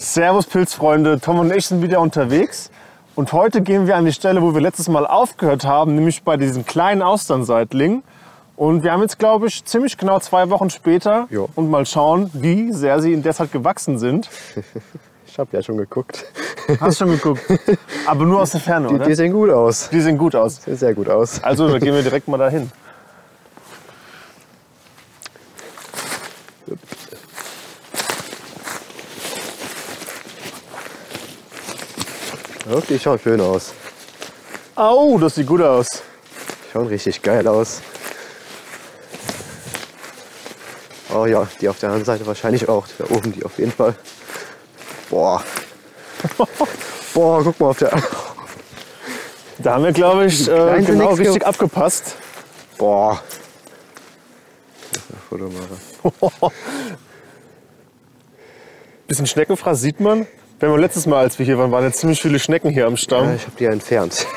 Servus Pilzfreunde, Tom und ich sind wieder unterwegs und heute gehen wir an die Stelle, wo wir letztes Mal aufgehört haben, nämlich bei diesem kleinen Austernseitling. Und wir haben jetzt, glaube ich, ziemlich genau 2 Wochen später und mal schauen, wie sehr sie in der Zeit gewachsen sind. Ich habe ja schon geguckt. Hast schon geguckt? Aber nur aus der Ferne, oder? Die sehen gut aus. Die sehen gut aus. Sehen sehr gut aus. Also, da gehen wir direkt mal dahin. Die schauen schön aus. Au, das sieht gut aus. Schauen richtig geil aus. Oh ja, die auf der anderen Seite wahrscheinlich auch. Da oben die auf jeden Fall. Boah. Boah, guck mal auf der... Da haben wir, glaube ich, genau richtig abgepasst. Boah. Foto machen. Bisschen Schneckenfraß sieht man. Wenn wir letztes Mal, als wir hier waren, waren jetzt ziemlich viele Schnecken hier am Stamm. Ja, ich habe die ja entfernt.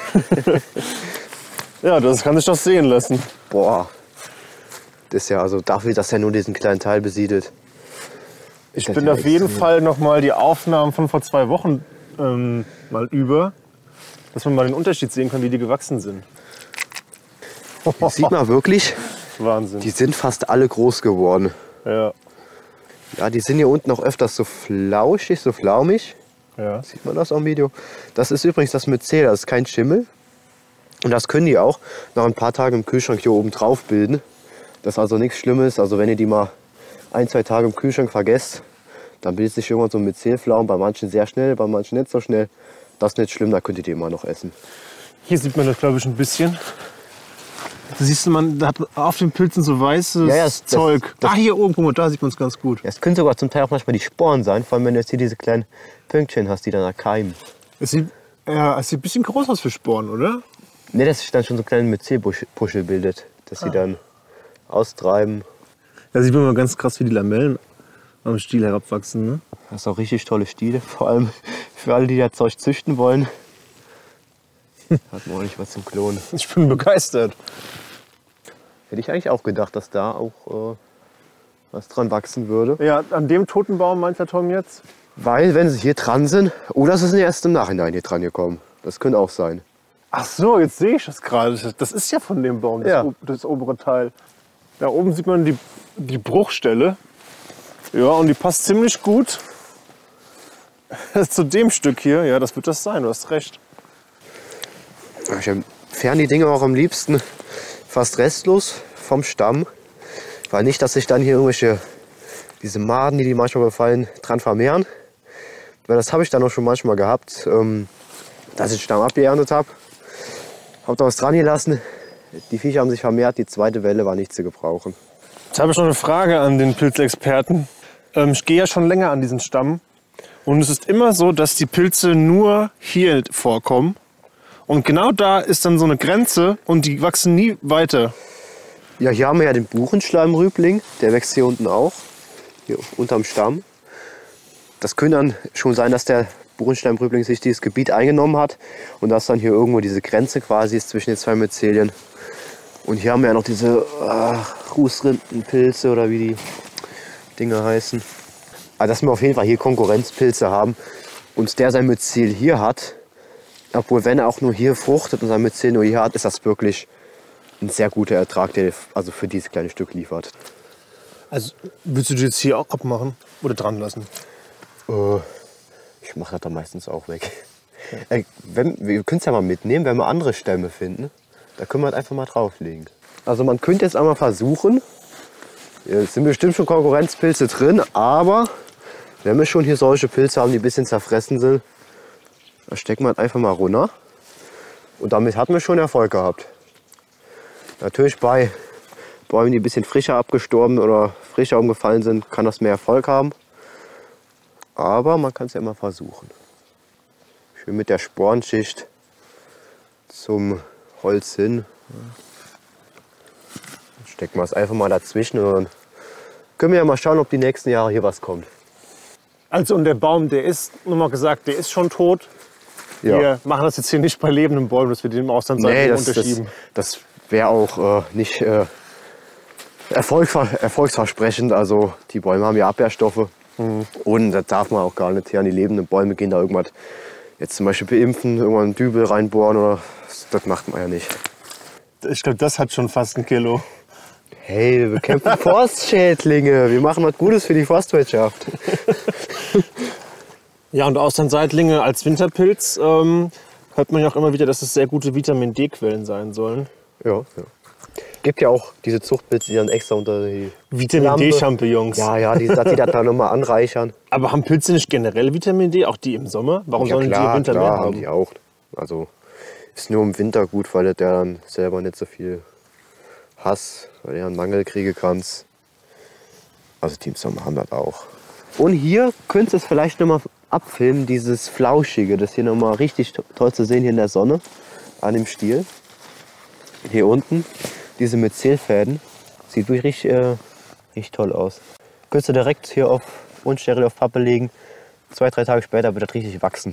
Ja, das kann sich doch sehen lassen. Boah. Das ist ja also dafür, dass er nur diesen kleinen Teil besiedelt. Ich bin auf jeden Fall noch mal die Aufnahmen von vor 2 Wochen mal über, dass man mal den Unterschied sehen kann, wie die gewachsen sind. Das sieht man wirklich. Wahnsinn. Die sind fast alle groß geworden. Ja. Ja, die sind hier unten auch öfters so flauschig, so flaumig. Ja. Sieht man das am Video? Das ist übrigens das Myzel, das ist kein Schimmel. Und das können die auch nach ein paar Tagen im Kühlschrank hier oben drauf bilden. Das ist also nichts Schlimmes. Also wenn ihr die mal 1, 2 Tage im Kühlschrank vergesst, dann bildet sich irgendwann so ein Myzelflaum. Bei manchen sehr schnell, bei manchen nicht so schnell. Das ist nicht schlimm, da könnt ihr die immer noch essen. Hier sieht man das, glaube ich, ein bisschen. Da siehst du, man hat auf den Pilzen so weißes Zeug. Hier oben, guck mal, da sieht man es ganz gut. Ja, es können sogar zum Teil auch manchmal die Sporen sein, vor allem wenn du jetzt hier diese kleinen Pünktchen hast, die dann erkeimen. Es sieht ein bisschen groß aus für Sporen, oder? Ne, dass sich dann schon so kleine Myzelpuschel bildet, dass sie dann austreiben. Da sieht man mal ganz krass, wie die Lamellen am Stiel herabwachsen. Ne? Das ist auch richtig tolle Stiele, vor allem für alle, die das Zeug züchten wollen. Hat man ordentlich was zum Klonen. Ich bin begeistert. Hätte ich eigentlich auch gedacht, dass da auch was dran wachsen würde. Ja, an dem toten Baum meint der Tom jetzt? Weil, wenn sie hier dran sind, oder sie sind erst im Nachhinein hier dran gekommen. Das könnte auch sein. Ach so, jetzt sehe ich das gerade. Das ist ja von dem Baum, das obere Teil. Da oben sieht man die Bruchstelle. Ja, und die passt ziemlich gut zu dem Stück hier. Ja, das wird das sein, du hast recht. Ich entferne die Dinge auch am liebsten fast restlos vom Stamm. Weil nicht, dass sich dann hier diese Maden, die manchmal befallen, dran vermehren. Weil das habe ich dann auch schon manchmal gehabt, dass ich den Stamm abgeerntet habe. Habe da was dran gelassen. Die Viecher haben sich vermehrt, die zweite Welle war nicht zu gebrauchen. Jetzt habe ich noch eine Frage an den Pilzexperten. Ich gehe ja schon länger an diesen Stamm. Und es ist immer so, dass die Pilze nur hier vorkommen. Und genau da ist dann so eine Grenze und die wachsen nie weiter. Ja, hier haben wir ja den Buchenschleimrübling. Der wächst hier unten auch, hier unterm Stamm. Das könnte dann schon sein, dass der Buchenschleimrübling sich dieses Gebiet eingenommen hat. Und dass dann hier irgendwo diese Grenze quasi ist zwischen den 2 Myzelien. Und hier haben wir ja noch diese Rußrindenpilze oder wie die Dinge heißen. Also dass wir auf jeden Fall hier Konkurrenzpilze haben. Und der sein Myzel hier hat, obwohl wenn er auch nur hier fruchtet und sein Myzel nur hier hat, ist das wirklich ein sehr guter Ertrag, der also für dieses kleine Stück liefert. Also willst du die jetzt hier auch abmachen oder dran lassen? Ich mache das dann meistens auch weg. Wir können es ja mal mitnehmen, wenn wir andere Stämme finden. Da können wir halt einfach mal drauflegen. Also man könnte jetzt einmal versuchen, es sind bestimmt schon Konkurrenzpilze drin, aber wenn wir schon hier solche Pilze haben, die ein bisschen zerfressen sind, da stecken wir halt einfach mal runter. Und damit hatten wir schon Erfolg gehabt. Natürlich bei Bäumen, die ein bisschen frischer abgestorben oder frischer umgefallen sind, kann das mehr Erfolg haben. Aber man kann es ja immer versuchen. Schön mit der Sporenschicht zum Holz hin. Dann stecken wir es einfach mal dazwischen und dann können wir ja mal schauen, ob die nächsten Jahre hier was kommt. Also und der Baum, der ist, nur mal gesagt, der ist schon tot. Ja. Wir machen das jetzt hier nicht bei lebenden Bäumen, dass wir den im Auslandseitling unterschieben. Das wäre auch nicht erfolgsversprechend. Also die Bäume haben ja Abwehrstoffe. Und das darf man auch gar nicht her. An die lebenden Bäume gehen da irgendwas, jetzt zum Beispiel beimpfen, irgendwann einen Dübel reinbohren oder das macht man ja nicht. Ich glaube, das hat schon fast 1 Kilo. Hey, wir bekämpfen Forstschädlinge. Wir machen was Gutes für die Forstwirtschaft. Ja, und Austernseitlinge als Winterpilz hört man ja auch immer wieder, dass es sehr gute Vitamin-D-Quellen sein sollen. Ja. Gibt ja auch diese Zuchtpilze, die dann extra unter die Vitamin-D-Champignons. Ja, die das da nochmal anreichern. Aber haben Pilze nicht generell Vitamin D, auch die im Sommer? Warum sollen die im Winter mehr haben? Haben die auch. Also ist nur im Winter gut, weil der dann selber nicht so viel Hass, weil er einen Mangel kriegen kann. Also die im Sommer haben das auch. Und hier könnt ihr es vielleicht nochmal abfilmen, dieses Flauschige. Das hier nochmal richtig toll zu sehen hier in der Sonne an dem Stiel. Hier unten, diese Myzelfäden. Sieht wirklich richtig toll aus. Könntest du direkt hier auf unsteril auf Pappe legen. 2-3 Tage später wird das richtig wachsen.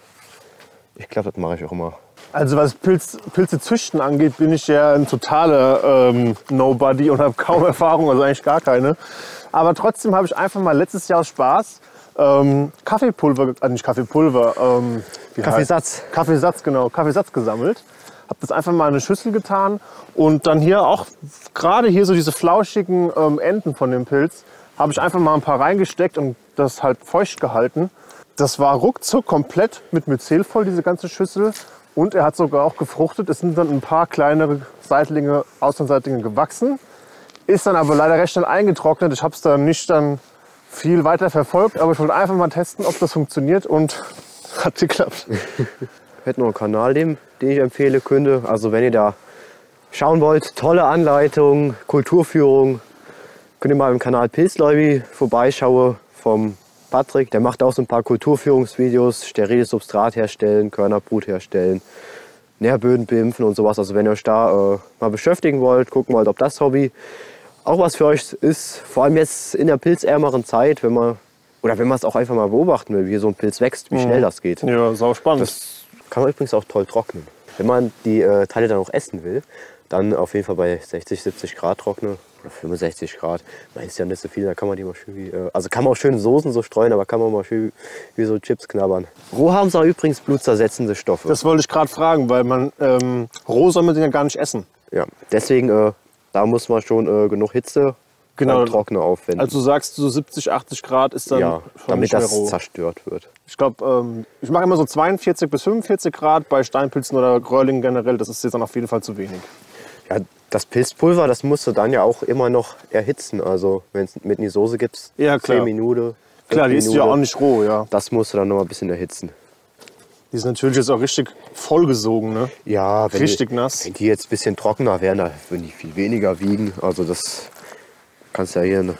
Ich glaube, das mache ich auch immer. Also was Pilze züchten angeht, bin ich ja ein totaler Nobody und habe kaum Erfahrung, also eigentlich gar keine. Aber trotzdem habe ich einfach mal letztes Jahr aus Spaß Kaffeepulver, nicht Kaffeepulver, Kaffeesatz. Kaffeesatz, genau, Kaffeesatz gesammelt. Habe das einfach mal in eine Schüssel getan und dann hier auch, gerade hier so diese flauschigen Enden von dem Pilz, habe ich einfach mal ein paar reingesteckt und das halt feucht gehalten. Das war ruckzuck komplett mit Myzel voll, diese ganze Schüssel. Und er hat sogar auch gefruchtet. Es sind dann ein paar kleinere Seitlinge, Austernseitlinge gewachsen. Ist dann aber leider recht schnell eingetrocknet. Ich habe es dann nicht viel weiter verfolgt, aber ich wollte einfach mal testen, ob das funktioniert und hat geklappt. Ich hätte noch einen Kanal, den ich empfehlen könnte. Also wenn ihr da schauen wollt, tolle Anleitung, Kulturführung, könnt ihr mal im Kanal Pilzleubi vorbeischauen vom Patrick. Der macht auch so ein paar Kulturführungsvideos, steriles Substrat herstellen, Körnerbrut herstellen, Nährböden beimpfen und sowas. Also wenn ihr euch da mal beschäftigen wollt, gucken wollt, ob das Hobby auch was für euch ist. Vor allem jetzt in der pilzärmeren Zeit, wenn man es auch einfach mal beobachten will, wie so ein Pilz wächst, wie schnell das geht. Ja, sau spannend. Das kann man übrigens auch toll trocknen. Wenn man die Teile dann auch essen will, dann auf jeden Fall bei 60, 70 Grad trocknen oder 65 Grad. Da ist ja nicht so viel, da kann man die mal schön also kann man auch schön Soßen so streuen, aber kann man mal schön wie so Chips knabbern. Roh haben sie übrigens blutzersetzende Stoffe. Das wollte ich gerade fragen, weil man roh soll man den ja gar nicht essen. Ja, deswegen da muss man schon genug Hitze beim Trocknen aufwenden. Also sagst du, so 70, 80 Grad ist dann ja, schon damit nicht mehr das roh. zerstört wird. Ich glaube, ich mache immer so 42 bis 45 Grad bei Steinpilzen oder Röhrlingen generell. Das ist jetzt dann auf jeden Fall zu wenig. Ja, das Pilzpulver, das musst du dann ja auch immer noch erhitzen. Also wenn es mit in die Soße gibst, ja, 10 Minuten. Klar, die ist ja auch nicht roh, ja. Das musst du dann noch mal ein bisschen erhitzen. Die ist natürlich jetzt auch richtig vollgesogen, ne? Ja, richtig nass. Wenn die jetzt ein bisschen trockener wären, dann würden die viel weniger wiegen. Also das kannst ja hier eine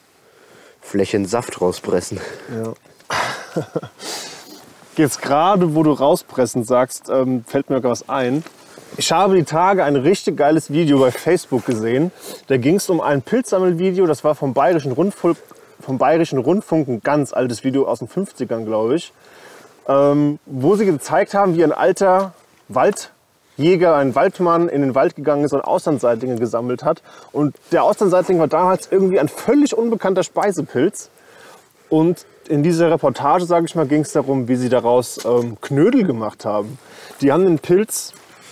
Flächen Saft rauspressen. Ja. Jetzt gerade, wo du rauspressen sagst, fällt mir was ein. Ich habe die Tage ein richtig geiles Video bei Facebook gesehen. Da ging es um ein Pilzsammelvideo, das war vom Bayerischen Rundfunk, ein ganz altes Video aus den 50ern, glaube ich. Wo sie gezeigt haben, wie ein alter Waldjäger, ein Waldmann in den Wald gegangen ist und Austernseitlinge gesammelt hat. Und der Austernseitling war damals irgendwie ein völlig unbekannter Speisepilz. Und in dieser Reportage, sage ich mal, ging es darum, wie sie daraus Knödel gemacht haben. Die haben den Pilz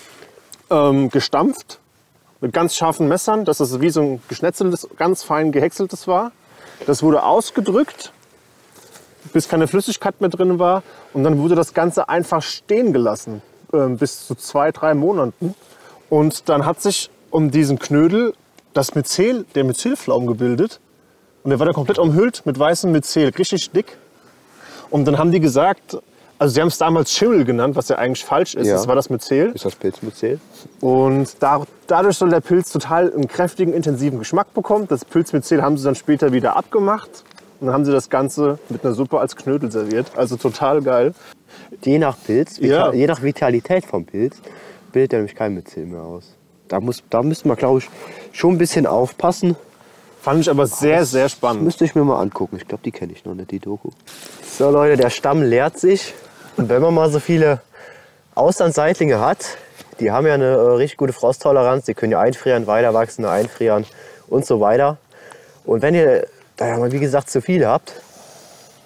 gestampft mit ganz scharfen Messern, dass das wie so ein geschnetzeltes, ganz fein gehäckseltes war. Das wurde ausgedrückt, bis keine Flüssigkeit mehr drin war. Und dann wurde das Ganze einfach stehen gelassen, bis zu 2-3 Monaten. Und dann hat sich um diesen Knödel der Myzelflaum gebildet. Und der war dann komplett umhüllt mit weißem Myzel, richtig dick. Und dann haben die gesagt, also sie haben es damals Schimmel genannt, was ja eigentlich falsch ist. Ja. Das war das Myzel. Ist das Pilzmyzel? Und dadurch soll der Pilz total einen kräftigen, intensiven Geschmack bekommen. Das Pilzmyzel haben sie dann später wieder abgemacht. Und dann haben sie das Ganze mit einer Suppe als Knödel serviert. Also total geil. Je nach Pilz, Ja. je nach Vitalität vom Pilz, bildet er nämlich kein Myzel mehr aus. Da müsste man, glaube ich, schon ein bisschen aufpassen. Fand ich aber sehr, sehr spannend. Müsste ich mir mal angucken. Ich glaube, die kenne ich noch nicht, die Doku. So Leute, der Stamm leert sich. Und wenn man mal so viele Austernseitlinge hat, die haben ja eine richtig gute Frosttoleranz. Die können ja einfrieren, weiter wachsen, einfrieren und so weiter. Und wenn ihr da ja mal, wie gesagt, zu viele habt,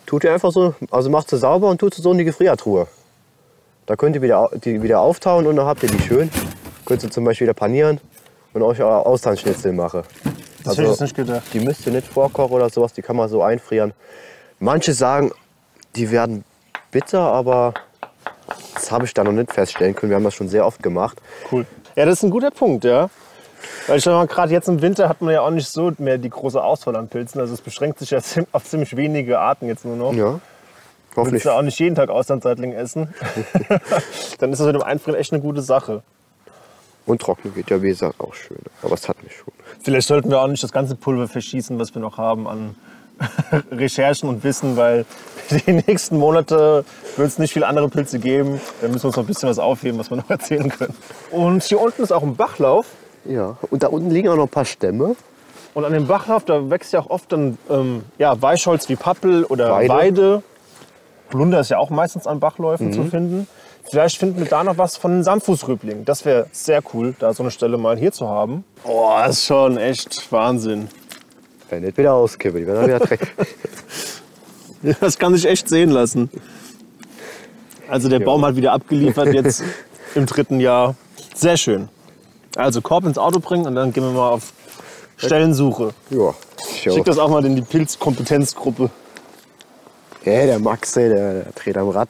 tut ihr einfach so, also macht sie sauber und tut sie so in die Gefriertruhe. Da könnt ihr die wieder auftauen und dann habt ihr die schön. Könnt ihr zum Beispiel wieder panieren und euch Austernschnitzel machen. Das hätte ich jetzt nicht gedacht. Die müsst ihr nicht vorkochen oder sowas, die kann man so einfrieren. Manche sagen, die werden bitter, aber das habe ich da noch nicht feststellen können. Wir haben das schon sehr oft gemacht. Cool. Ja, das ist ein guter Punkt, ja. Weil ich sag mal, gerade jetzt im Winter hat man ja auch nicht so mehr die große Auswahl an Pilzen. Also es beschränkt sich ja auf ziemlich wenige Arten jetzt nur noch. Ja, hoffentlich. Willst du auch nicht jeden Tag Austernseitling essen, dann ist das mit dem Einfrieren echt eine gute Sache. Und trocknen geht ja, wie gesagt, auch schön. Aber es hat mich schon. Vielleicht sollten wir auch nicht das ganze Pulver verschießen, was wir noch haben an Recherchen und Wissen, weil die nächsten Monate wird es nicht viele andere Pilze geben. Da müssen wir uns noch ein bisschen was aufheben, was wir noch erzählen können. Und hier unten ist auch ein Bachlauf. Ja, und da unten liegen auch noch ein paar Stämme. Und an dem Bachlauf, da wächst ja auch oft dann Weichholz wie Pappel oder Weide. Plunder ist ja auch meistens an Bachläufen zu finden. Vielleicht finden wir da noch was von den Samtfußrüblingen. Das wäre sehr cool, da so eine Stelle mal hier zu haben. Oh, das ist schon echt Wahnsinn. Ja, nicht wieder auskippen, die werden dann wieder dreckig. Das kann sich echt sehen lassen. Also der Baum hat wieder abgeliefert jetzt im 3. Jahr. Sehr schön. Also Korb ins Auto bringen und dann gehen wir mal auf Stellensuche. Ja, Schick das auch mal in die Pilzkompetenzgruppe. Ja, der Max, der dreht am Rad.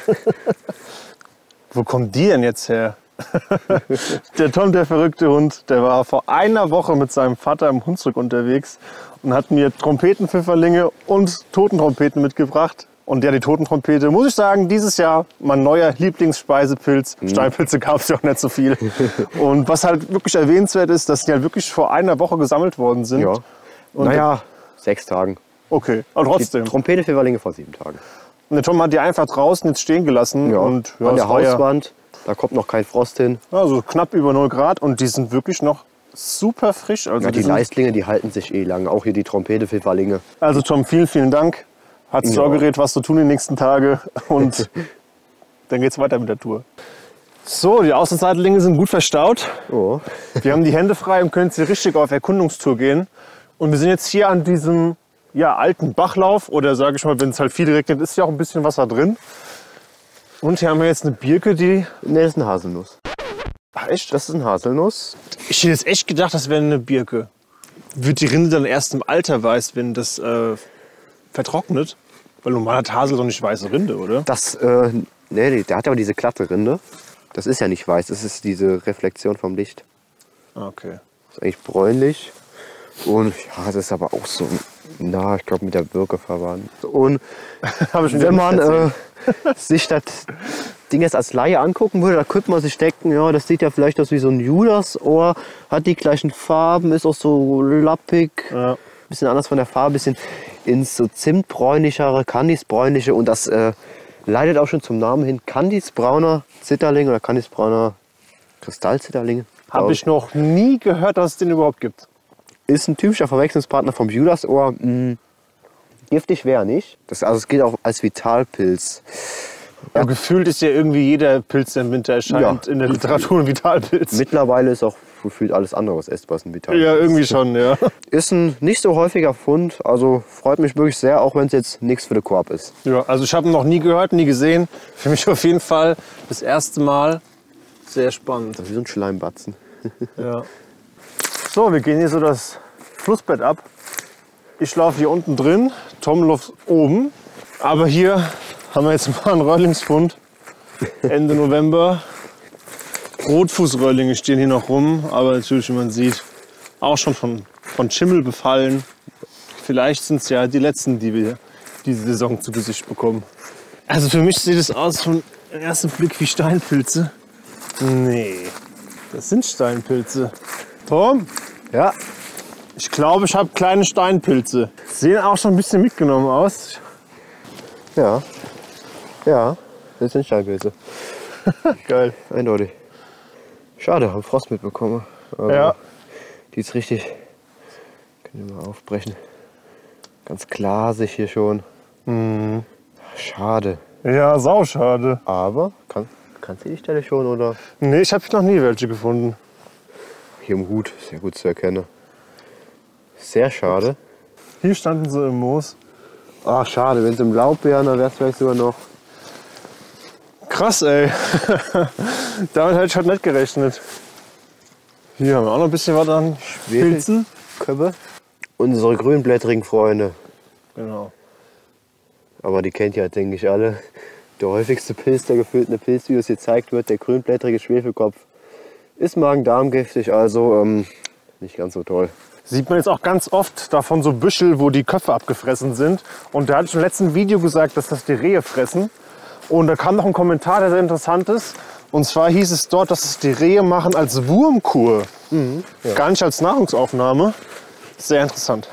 Wo kommen die denn jetzt her? Der Tom, der verrückte Hund, der war vor einer Woche mit seinem Vater im Hunsrück unterwegs und hat mir Trompetenpfifferlinge und Totentrompeten mitgebracht. Und ja, die Totentrompete, muss ich sagen, dieses Jahr mein neuer Lieblingsspeisepilz. Steinpilze gab es ja auch nicht so viel. Und was halt wirklich erwähnenswert ist, dass die halt wirklich vor einer Woche gesammelt worden sind. Ja. Und naja, 6 Tagen. Okay, aber trotzdem. Die Trompetepfifferlinge vor 7 Tagen. Und der Tom hat die einfach draußen jetzt stehen gelassen. Ja, und, ja, an der es war ja- Hauswand, da kommt noch kein Frost hin. Also knapp über 0 Grad und die sind wirklich noch super frisch. Also, Ja, die sind, Leistlinge, die halten sich eh lang. Auch hier die Trompetepfifferlinge. also Tom, vielen, vielen Dank. Hat Sorgerecht, was zu tun die nächsten Tage. Und dann geht's weiter mit der Tour. So, die Außenseitlinge sind gut verstaut. Oh. Wir haben die Hände frei und können jetzt hier richtig auf Erkundungstour gehen. Und wir sind jetzt hier an diesem alten Bachlauf. Oder sage ich mal, wenn es halt viel regnet, ist ja auch ein bisschen Wasser drin. Und hier haben wir jetzt eine Birke, die... Ne, das ist eine Haselnuss. Ach echt? Das ist eine Haselnuss. Ich hätte jetzt echt gedacht, das wäre eine Birke. Wird die Rinde dann erst im Alter weiß, wenn das vertrocknet? Weil normal hat Hasel doch nicht weiße Rinde, oder? Das, nee, der hat aber diese glatte Rinde. Das ist ja nicht weiß, das ist diese Reflexion vom Licht. Okay. Das ist eigentlich bräunlich. Und ja, das ist aber auch so, na, ich glaube mit der Birke verwandt. Und Hab ich mir wenn nicht man sich das Ding jetzt als Laie angucken würde, da könnte man sich denken, ja, das sieht ja vielleicht aus wie so ein Judasohr, hat die gleichen Farben, ist auch so lappig, Ja. bisschen anders von der Farbe, bisschen ins so zimtbräunlichere, kandisbräunliche und das leitet auch schon zum Namen hin, kandisbrauner Zitterling oder kandisbrauner Kristallzitterling. Habe ich noch nie gehört, dass es den überhaupt gibt. Ist ein typischer Verwechslungspartner vom Judasohr. Giftig wäre er nicht. Also es geht auch als Vitalpilz. Aber gefühlt ist ja irgendwie jeder Pilz, der im Winter erscheint, in der Literatur ein Vitalpilz. Mittlerweile ist auch gefühlt alles andere was essbar ein Vitalpilz. Ja, irgendwie schon, ja. Ist ein nicht so häufiger Fund. Also freut mich wirklich sehr, auch wenn es jetzt nichts für den Korb ist. Ja, also ich habe ihn noch nie gehört, nie gesehen. Für mich auf jeden Fall das erste Mal sehr spannend. Das ist wie so ein Schleimbatzen. Ja. So, wir gehen hier so das Flussbett ab. Ich laufe hier unten drin, Tom läuft oben. Aber hier haben wir jetzt mal einen Röhrlingsfund. Ende November. Rotfußröhrlinge stehen hier noch rum, aber natürlich, wie man sieht, auch schon von Schimmel befallen. Vielleicht sind es ja die letzten, die wir diese Saison zu Gesicht bekommen. Also für mich sieht es aus vom ersten Blick wie Steinpilze. Nee, das sind Steinpilze. Tom, Ja, ich glaube, ich habe kleine Steinpilze. Sehen auch schon ein bisschen mitgenommen aus. ja, ja. Das sind Steinpilze. Geil. Eindeutig. Schade, haben Frost mitbekommen. Aber Ja. die ist richtig. Können wir mal aufbrechen. Ganz glasig hier schon. Schade. Ja, sauschade. Aber kannst du die Stelle schon oder? Nee, ich habe noch nie welche gefunden. Hier im Hut, sehr gut zu erkennen. Sehr schade. Hier standen sie im Moos. Ach, schade, wenn es im Laub wären, dann wäre es vielleicht sogar noch. Krass, ey. Damit hätte ich halt nicht gerechnet. Hier haben wir auch noch ein bisschen was an Pilzen. Köpfe. Unsere grünblättrigen Freunde. Genau. Aber die kennt ja, denke ich, alle. Der häufigste Pilz, der gefüllt in den Pilzvideos gezeigt wird, der grünblättrige Schwefelkopf, ist Magen-Darm-giftig, also nicht ganz so toll. Sieht man jetzt auch ganz oft davon so Büschel, wo die Köpfe abgefressen sind. Und da hatte ich im letzten Video gesagt, dass das die Rehe fressen. Und da kam noch ein Kommentar, der sehr interessant ist. Und zwar hieß es dort, dass es die Rehe machen als Wurmkur. Ja. Gar nicht als Nahrungsaufnahme. Sehr interessant.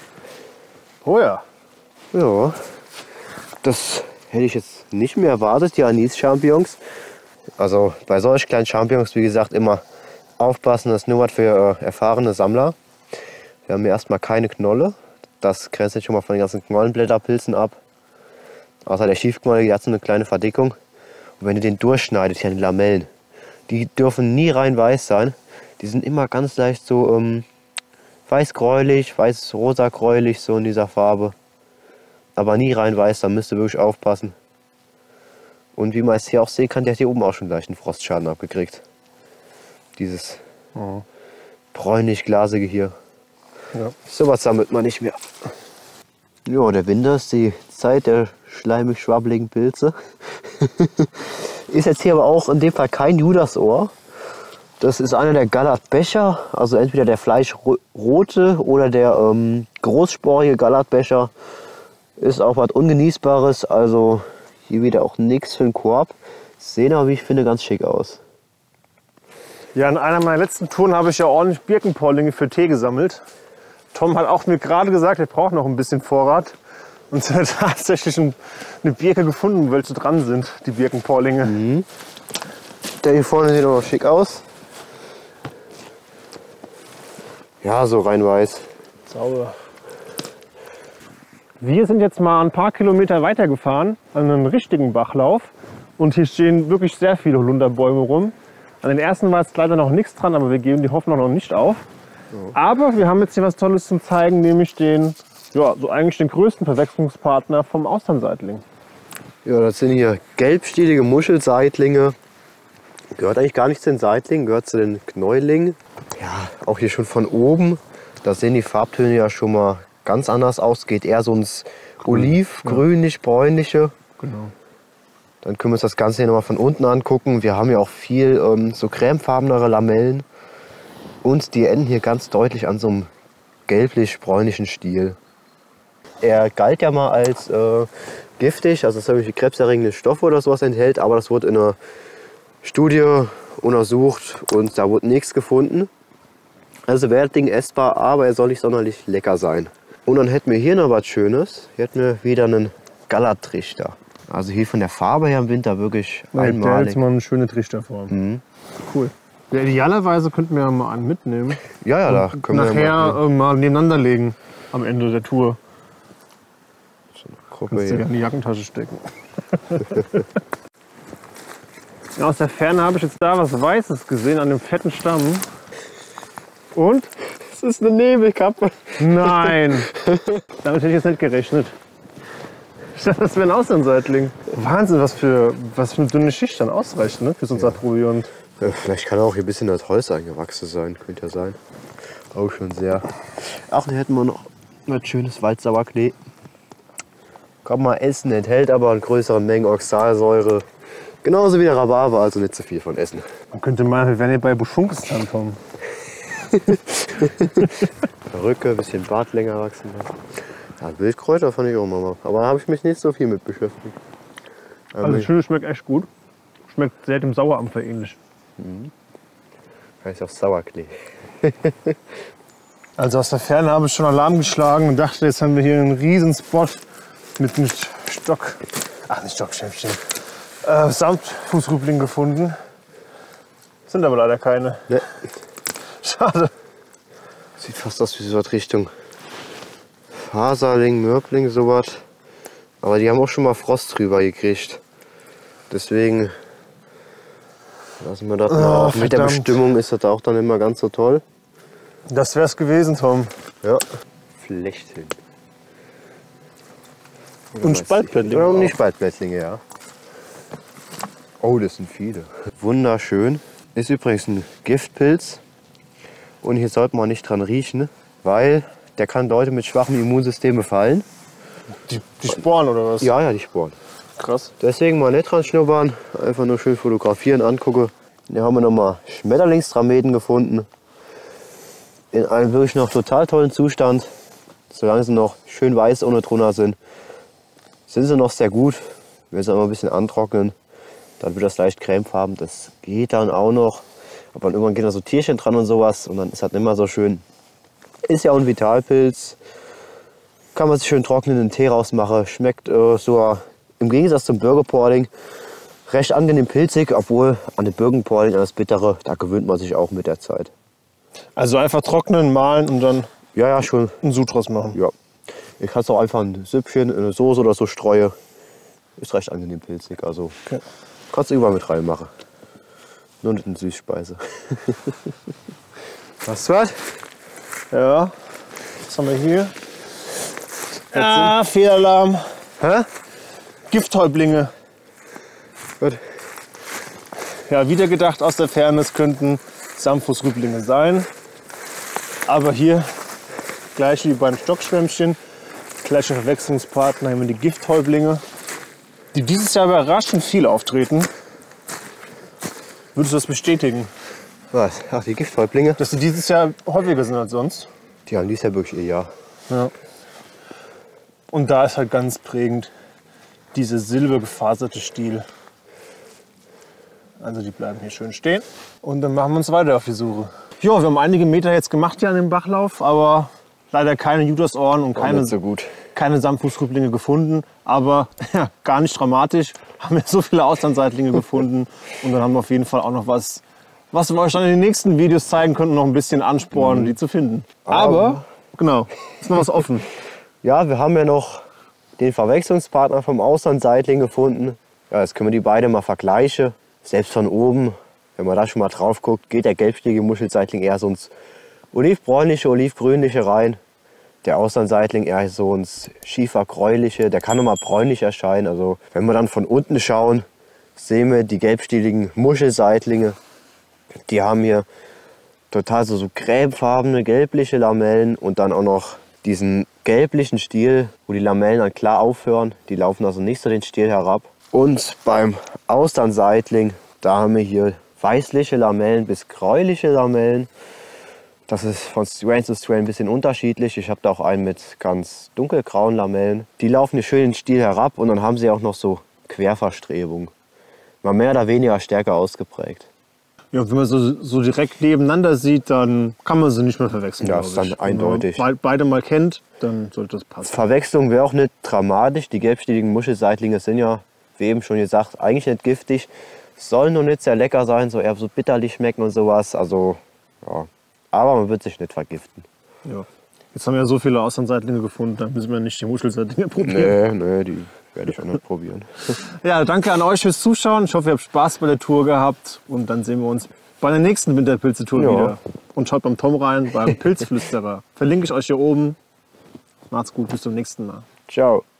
Oh ja. Ja, das hätte ich jetzt nicht mehr erwartet, die Anis-Champignons. Also bei solch kleinen Champignons, wie gesagt, immer aufpassen, das ist nur was für erfahrene Sammler. Wir haben hier erstmal keine Knolle. Das grenzt jetzt schon mal von den ganzen Knollenblätterpilzen ab. Außer der Schiefknolle, die hat so eine kleine Verdickung. Und wenn du den durchschneidest, hier an den Lamellen, die dürfen nie rein weiß sein. Die sind immer ganz leicht so weiß-gräulich, weiß-rosa-gräulich, so in dieser Farbe. Aber nie rein weiß, da müsst ihr wirklich aufpassen. Und wie man es hier auch sehen kann, der hat hier oben auch schon leicht einen Frostschaden abgekriegt. Dieses bräunlich-glasige hier. Ja. Sowas sammelt man nicht mehr. Ja, der Winter ist die Zeit der schleimig-schwabbeligen Pilze. Ist jetzt hier aber auch in dem Fall kein Judasohr. Das ist einer der Gallertbecher, also entweder der fleischrote oder der großsporige Gallertbecher. Ist auch was Ungenießbares, also hier wieder auch nichts für den Korb. Sehen aber, wie ich finde, ganz schick aus. Ja, in einer meiner letzten Touren habe ich ja ordentlich Birkenpollinge für Tee gesammelt. Tom hat auch mir gerade gesagt, er braucht noch ein bisschen Vorrat. Und er hat tatsächlich eine Birke gefunden, wo welche dran sind, die Birkenpollinge. Der hier vorne sieht auch noch schick aus. Ja, so rein weiß. Sauber. Wir sind jetzt mal ein paar Kilometer weiter gefahren, an einem richtigen Bachlauf. Und hier stehen wirklich sehr viele Holunderbäume rum. An den ersten war jetzt leider noch nichts dran, aber wir geben die Hoffnung noch nicht auf. Aber wir haben jetzt hier was Tolles zum Zeigen, nämlich den, ja, so eigentlich den größten Verwechslungspartner vom Austernseitling. Ja, das sind hier gelbstielige Muschelseitlinge. Gehört eigentlich gar nicht zu den Seitlingen, gehört zu den Knäulingen. Ja, auch hier schon von oben, da sehen die Farbtöne ja schon mal ganz anders aus. Geht eher so ins Oliv, grünlich-bräunliche. Genau. Dann können wir uns das Ganze hier nochmal von unten angucken. Wir haben ja auch viel so cremefarbenere Lamellen. Und die enden hier ganz deutlich an so einem gelblich-bräunlichen Stiel. Er galt ja mal als giftig, also dass er irgendwelche krebserregende Stoffe oder sowas enthält. Aber das wurde in einer Studie untersucht und da wurde nichts gefunden. Also wäre das Ding essbar, aber er soll nicht sonderlich lecker sein. Und dann hätten wir hier noch was Schönes. Hier hätten wir wieder einen Gallertrichter. Also hier von der Farbe her im Winter wirklich einmalig. Der hat jetzt mal eine schöne Trichterform. Cool. Ja, idealerweise könnten wir mal einen mitnehmen. Ja, ja, da können wir nachher mal nebeneinander legen am Ende der Tour. So eine Gruppe Kannst du hier. in die Jackentasche stecken. Ja, aus der Ferne habe ich jetzt da was Weißes gesehen an dem fetten Stamm. Und? Das ist eine Nebelkappe. Nein! Damit hätte ich jetzt nicht gerechnet. Ich dachte, das wäre ein Austernseitling. Wahnsinn, was für eine dünne Schicht dann ausreicht, ne? Für so ein Saatproviant. Ja, vielleicht kann auch hier ein bisschen das Holz eingewachsen sein. Könnte ja sein. Auch schon sehr. Ach, hier hätten wir noch ein schönes Waldsauerklee. Kann man essen, enthält aber in größeren Mengen Oxalsäure. Genauso wie der Rhabarber, also nicht zu viel von essen. Man könnte meinen, wir wären hier bei Buschunkistan kommen. Perücke, ein bisschen Bart länger wachsen lassen. Ja, Wildkräuter fand ich auch mal. Aber da habe ich mich nicht so viel mit beschäftigt. Also ich finde, es schmeckt echt gut. Schmeckt sehr dem Sauerampfer ähnlich. Heißt auch Sauerklee. Also aus der Ferne habe ich schon Alarm geschlagen und dachte, jetzt haben wir hier einen riesen Spot mit einem Stockschäfchen. Samtfußrübling gefunden. Sind aber leider keine. Ne. Schade. Sieht fast aus wie so was Richtung Faserling, Mörbling, sowas. Aber die haben auch schon mal Frost drüber gekriegt. Deswegen lassen wir das mal auf. Mit der Bestimmung ist das auch dann immer ganz so toll. Das wär's gewesen, Tom. Ja. Flechten. Und Spaltblättlinge. Und die Spaltblättlinge, ja. Oh, das sind viele. Wunderschön. Ist übrigens ein Giftpilz. Und hier sollte man nicht dran riechen, weil der kann Leute mit schwachem Immunsystem befallen. Die Sporen oder was? Ja, ja, die Sporen. Krass. Deswegen mal nicht dran schnuppern, einfach nur schön fotografieren, angucken. Hier haben wir nochmal Schmetterlingstrameten gefunden. In einem wirklich noch total tollen Zustand. Solange sie noch schön weiß ohne drunter sind sie noch sehr gut. Wenn sie aber ein bisschen antrocknen, dann wird das leicht cremefarben. Das geht dann auch noch. Aber dann irgendwann gehen da so Tierchen dran und sowas und dann ist das nicht mehr so schön. Ist ja auch ein Vitalpilz. Kann man sich schön trocknen, in den Tee rausmachen. Schmeckt so im Gegensatz zum Birkenporling recht angenehm pilzig, obwohl an den Birkenporling, an das Bittere, da gewöhnt man sich auch mit der Zeit. Also einfach trocknen, mahlen und dann Ja, schon. einen Sud draus machen. Ja. Ich kann es auch einfach ein Süppchen in eine Soße oder so streue. Ist recht angenehm pilzig. Also Okay. kannst du überall mit reinmachen. Nur nicht eine Süßspeise. Hast du was? Ja. Was haben wir hier? Ah, Fehlalarm. Hä? Gifthäuptlinge. Gut. Ja, wieder gedacht aus der Ferne, es könnten Samtfußrüblinge sein. Aber hier, gleich wie bei den Stockschwämmchen, gleicher Verwechslungspartner, haben wir die Gifthäuptlinge, die dieses Jahr überraschend viel auftreten. Würdest du das bestätigen, Was? Ach, die Gifthäuptlinge? dass sie dieses Jahr häufiger sind als sonst? Die haben dies Jahr wirklich ihr Jahr. Ja. Und da ist halt ganz prägend diese silbergefaserte Stiel. Also die bleiben hier schön stehen. Und dann machen wir uns weiter auf die Suche. Jo, wir haben einige Meter jetzt gemacht hier an dem Bachlauf, aber leider keine Judasohren und keine, Nicht so gut. keine Samtfußrüblinge gefunden. Aber ja, gar nicht dramatisch. Haben wir so viele Auslandseitlinge gefunden. Und dann haben wir auf jeden Fall auch noch was wir euch dann in den nächsten Videos zeigen könnten, noch ein bisschen anspornen, die zu finden. Aber, genau, ist noch was offen. Ja, wir haben ja noch den Verwechslungspartner vom Auslandseitling gefunden. Ja, jetzt können wir die beiden mal vergleichen. Selbst von oben, wenn man da schon mal drauf guckt, geht der gelbstiegige Muschelseitling eher so ins olivbräunliche, olivgrünliche rein. Der Auslandseitling eher so ins schiefergräuliche, der kann nochmal bräunlich erscheinen. Also wenn wir dann von unten schauen, sehen wir die gelbstieligen Muschelseitlinge. Die haben hier total so cremefarbene, gelbliche Lamellen und dann auch noch diesen gelblichen Stiel, wo die Lamellen dann klar aufhören. Die laufen also nicht so den Stiel herab. Und beim Austernseitling, da haben wir hier weißliche Lamellen bis gräuliche Lamellen. Das ist von Strain zu Strain ein bisschen unterschiedlich. Ich habe da auch einen mit ganz dunkelgrauen Lamellen. Die laufen hier schön den Stiel herab und dann haben sie auch noch so Querverstrebungen. Mal mehr oder weniger stärker ausgeprägt. Ja, wenn man so direkt nebeneinander sieht, dann kann man sie nicht mehr verwechseln. Ja, ist dann eindeutig. Wenn man beide mal kennt, dann sollte das passen. Verwechslung wäre auch nicht dramatisch. Die gelbstieligen Muschelseitlinge sind ja, wie eben schon gesagt, eigentlich nicht giftig. Sollen nur nicht sehr lecker sein, so eher so bitterlich schmecken und sowas. Also, ja. Aber man wird sich nicht vergiften. Ja. Jetzt haben wir ja so viele Auslandseitlinge gefunden, dann müssen wir nicht die Muschelseitlinge probieren. Nee, die werde ich auch nicht probieren. Ja, danke an euch fürs Zuschauen. Ich hoffe, ihr habt Spaß bei der Tour gehabt. Und dann sehen wir uns bei der nächsten Winterpilze-Tour wieder. Und schaut beim Tom rein, beim Pilzflüsterer. Verlinke ich euch hier oben. Macht's gut, bis zum nächsten Mal. Ciao.